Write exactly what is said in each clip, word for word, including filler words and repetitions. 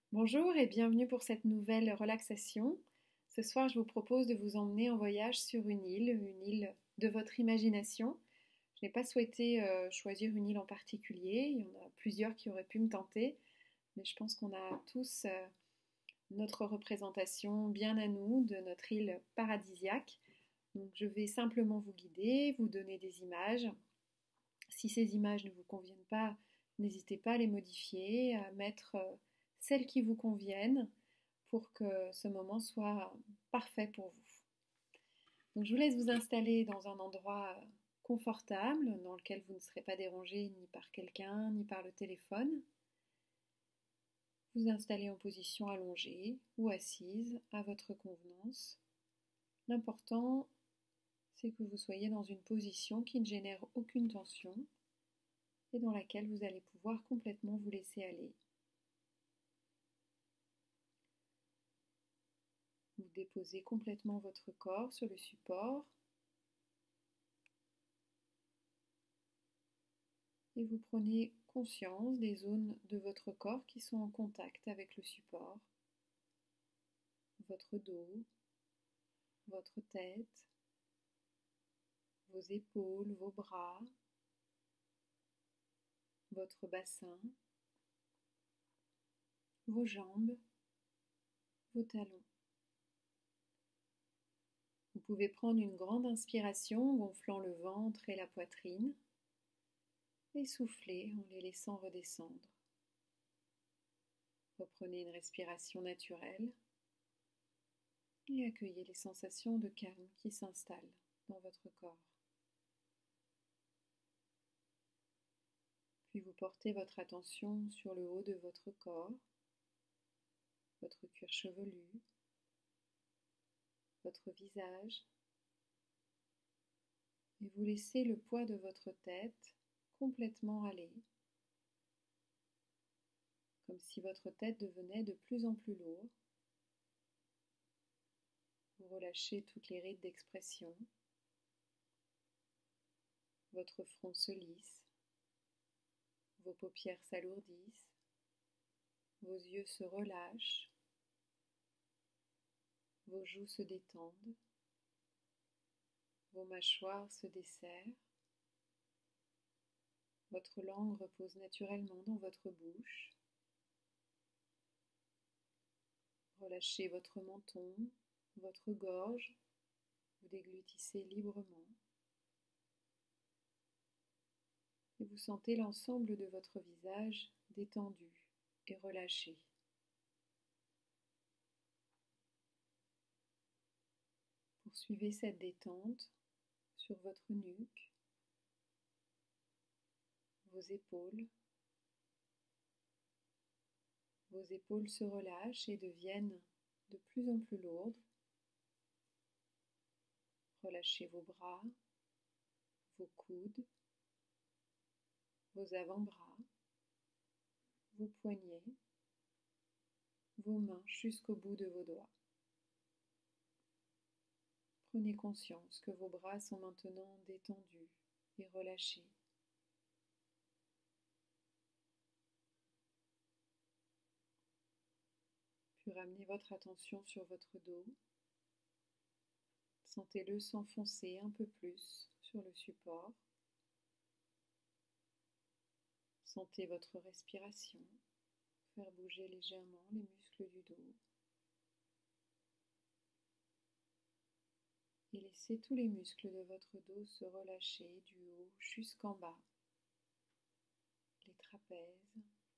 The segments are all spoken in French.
Bonjour et bienvenue pour cette nouvelle relaxation. Ce soir, je vous propose de vous emmener en voyage sur une île, une île de votre imagination. Je n'ai pas souhaité euh, choisir une île en particulier, il y en a plusieurs qui auraient pu me tenter, mais je pense qu'on a tous euh, notre représentation bien à nous de notre île paradisiaque. Donc je vais simplement vous guider, vous donner des images. Si ces images ne vous conviennent pas, n'hésitez pas à les modifier, à mettre euh, celles qui vous conviennent pour que ce moment soit parfait pour vous. Donc je vous laisse vous installer dans un endroit confortable dans lequel vous ne serez pas dérangé ni par quelqu'un ni par le téléphone. Vous installez en position allongée ou assise à votre convenance. L'important, c'est que vous soyez dans une position qui ne génère aucune tension et dans laquelle vous allez pouvoir complètement vous laisser aller. Vous déposez complètement votre corps sur le support et vous prenez conscience des zones de votre corps qui sont en contact avec le support. Votre dos, votre tête, vos épaules, vos bras, votre bassin, vos jambes, vos talons. Vous pouvez prendre une grande inspiration gonflant le ventre et la poitrine et souffler en les laissant redescendre. Reprenez une respiration naturelle et accueillez les sensations de calme qui s'installent dans votre corps. Puis vous portez votre attention sur le haut de votre corps, votre cuir chevelu, votre visage, et vous laissez le poids de votre tête complètement aller, comme si votre tête devenait de plus en plus lourde. Vous relâchez toutes les rides d'expression, votre front se lisse, vos paupières s'alourdissent, vos yeux se relâchent, vos joues se détendent, vos mâchoires se desserrent, votre langue repose naturellement dans votre bouche. Relâchez votre menton, votre gorge, vous déglutissez librement et vous sentez l'ensemble de votre visage détendu et relâché. Poursuivez cette détente sur votre nuque, vos épaules. Vos épaules se relâchent et deviennent de plus en plus lourdes. Relâchez vos bras, vos coudes, vos avant-bras, vos poignets, vos mains jusqu'au bout de vos doigts. Prenez conscience que vos bras sont maintenant détendus et relâchés. Puis ramenez votre attention sur votre dos. Sentez-le s'enfoncer un peu plus sur le support. Sentez votre respiration faire bouger légèrement les muscles du dos. Et laissez tous les muscles de votre dos se relâcher du haut jusqu'en bas. Les trapèzes,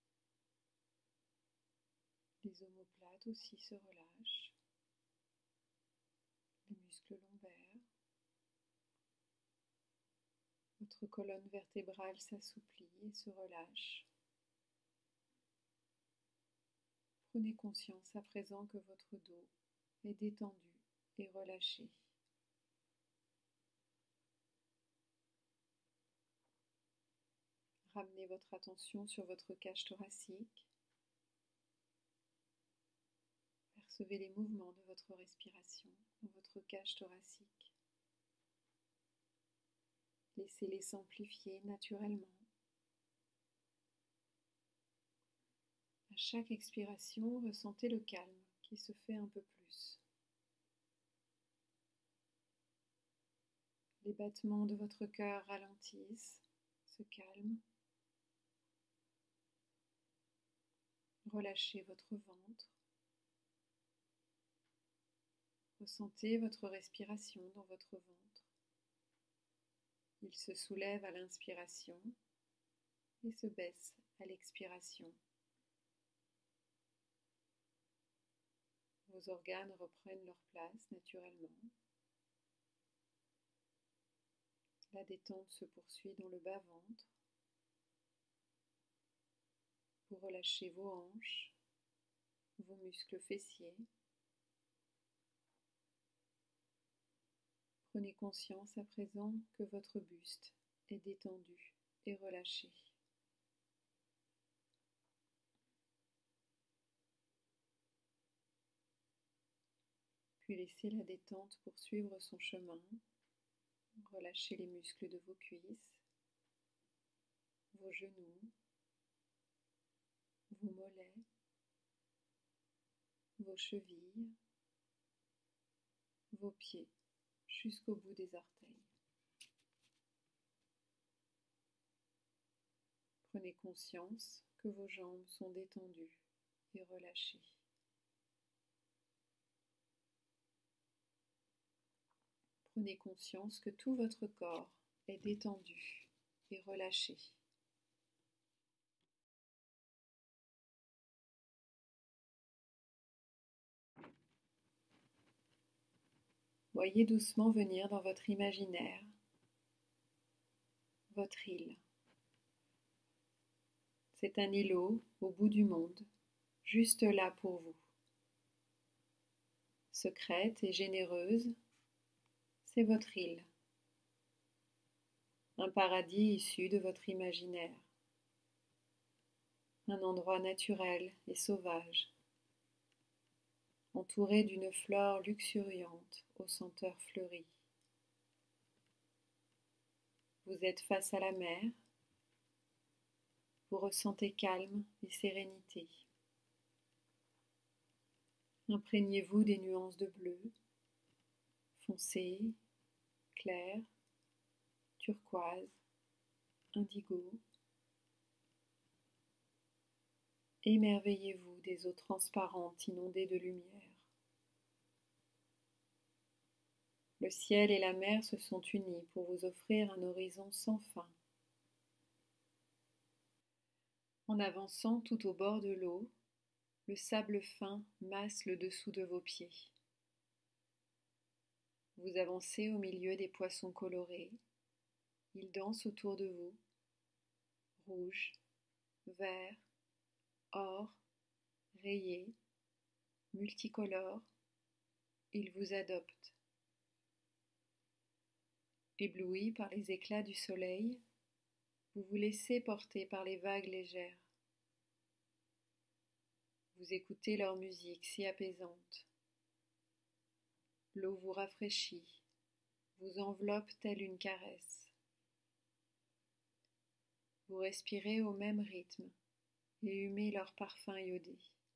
les omoplates aussi se relâchent, les muscles lombaires. Votre colonne vertébrale s'assouplit et se relâche. Prenez conscience à présent que votre dos est détendu et relâché. Ramenez votre attention sur votre cage thoracique. Percevez les mouvements de votre respiration dans votre cage thoracique. Laissez-les s'amplifier naturellement. À chaque expiration, ressentez le calme qui se fait un peu plus. Les battements de votre cœur ralentissent, se calment. Relâchez votre ventre. Ressentez votre respiration dans votre ventre. Il se soulève à l'inspiration et se baisse à l'expiration. Vos organes reprennent leur place naturellement. La détente se poursuit dans le bas-ventre. Vous relâchez vos hanches, vos muscles fessiers. Prenez conscience à présent que votre buste est détendu et relâché. Puis laissez la détente poursuivre son chemin. Relâchez les muscles de vos cuisses, vos genoux, vos mollets, vos chevilles, vos pieds jusqu'au bout des orteils. Prenez conscience que vos jambes sont détendues et relâchées. Prenez conscience que tout votre corps est détendu et relâché. Voyez doucement venir dans votre imaginaire votre île. C'est un îlot au bout du monde, juste là pour vous. Secrète et généreuse, c'est votre île. Un paradis issu de votre imaginaire. Un endroit naturel et sauvage, entouré d'une flore luxuriante aux senteurs fleuries. Vous êtes face à la mer, vous ressentez calme et sérénité. Imprégnez-vous des nuances de bleu, foncé, clair, turquoise, indigo. Émerveillez-vous des eaux transparentes inondées de lumière. Le ciel et la mer se sont unis pour vous offrir un horizon sans fin. En avançant tout au bord de l'eau, le sable fin masse le dessous de vos pieds. Vous avancez au milieu des poissons colorés. Ils dansent autour de vous, rouge, vert, or, rayés, multicolores. Ils vous adoptent. Ébloui par les éclats du soleil, vous vous laissez porter par les vagues légères. Vous écoutez leur musique si apaisante. L'eau vous rafraîchit, vous enveloppe telle une caresse. Vous respirez au même rythme et humez leur parfum iodé.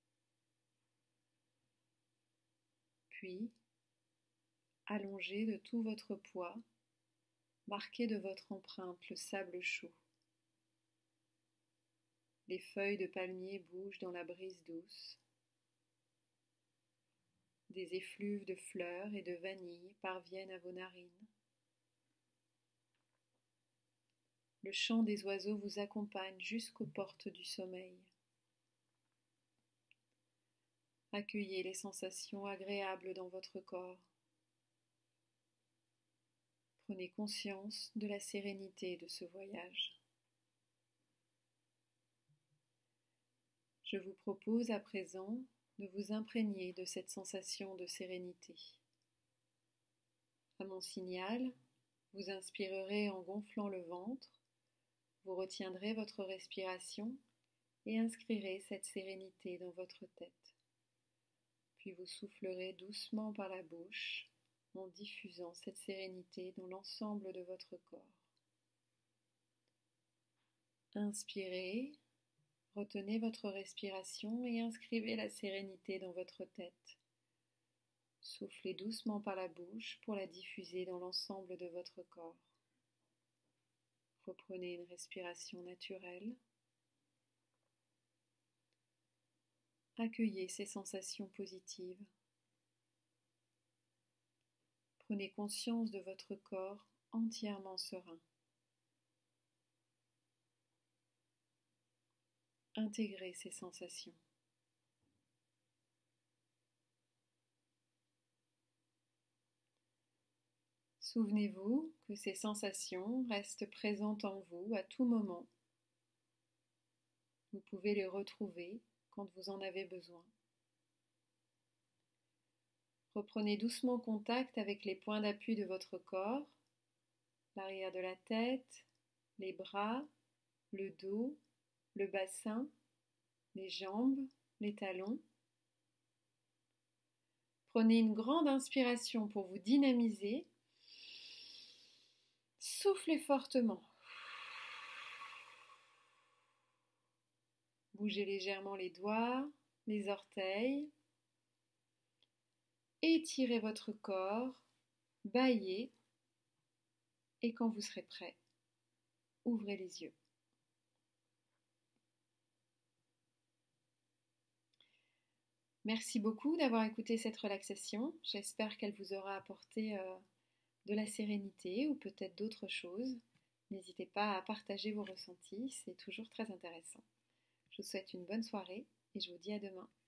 Puis, allongé de tout votre poids, marquez de votre empreinte le sable chaud. Les feuilles de palmier bougent dans la brise douce. Des effluves de fleurs et de vanille parviennent à vos narines. Le chant des oiseaux vous accompagne jusqu'aux portes du sommeil. Accueillez les sensations agréables dans votre corps. Prenez conscience de la sérénité de ce voyage. Je vous propose à présent de vous imprégner de cette sensation de sérénité. À mon signal, vous inspirerez en gonflant le ventre, vous retiendrez votre respiration et inscrirez cette sérénité dans votre tête. Puis vous soufflerez doucement par la bouche en diffusant cette sérénité dans l'ensemble de votre corps. Inspirez Retenez votre respiration et inscrivez la sérénité dans votre tête. Soufflez doucement par la bouche pour la diffuser dans l'ensemble de votre corps. Reprenez une respiration naturelle. Accueillez ces sensations positives. Prenez conscience de votre corps entièrement serein. Intégrez ces sensations. Souvenez-vous que ces sensations restent présentes en vous à tout moment. Vous pouvez les retrouver quand vous en avez besoin. Reprenez doucement contact avec les points d'appui de votre corps, l'arrière de la tête, les bras, le dos, le bassin, les jambes, les talons. Prenez une grande inspiration pour vous dynamiser. Soufflez fortement. Bougez légèrement les doigts, les orteils. Étirez votre corps, bâillez. Et quand vous serez prêt, ouvrez les yeux. Merci beaucoup d'avoir écouté cette relaxation. J'espère qu'elle vous aura apporté euh, de la sérénité ou peut-être d'autres choses. N'hésitez pas à partager vos ressentis, c'est toujours très intéressant. Je vous souhaite une bonne soirée et je vous dis à demain.